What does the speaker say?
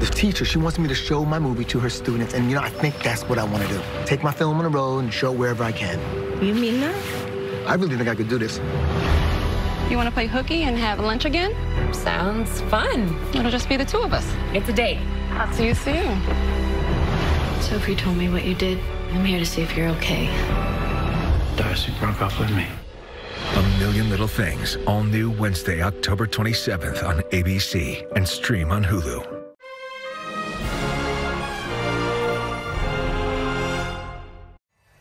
The teacher, she wants me to show my movie to her students, and, I think that's what I want to do. Take my film on the road and show it wherever I can. You mean that? I really think I could do this. You want to play hooky and have lunch again? Sounds fun. It'll just be the two of us. It's a date. I'll see you soon. Sophie told me what you did. I'm here to see if you're okay. Darcy broke up with me. A Million Little Things, all new Wednesday, October 27th on ABC and stream on Hulu.